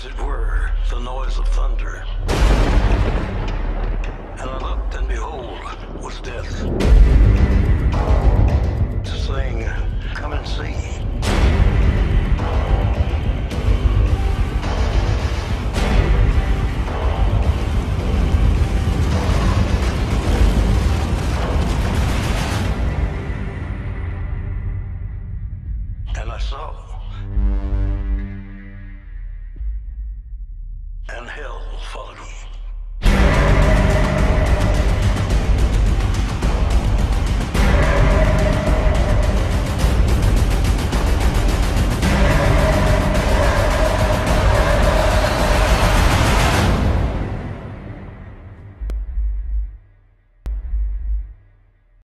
as it were, the noise of thunder. And I looked, and behold, was death. Saying, come and see. And I saw.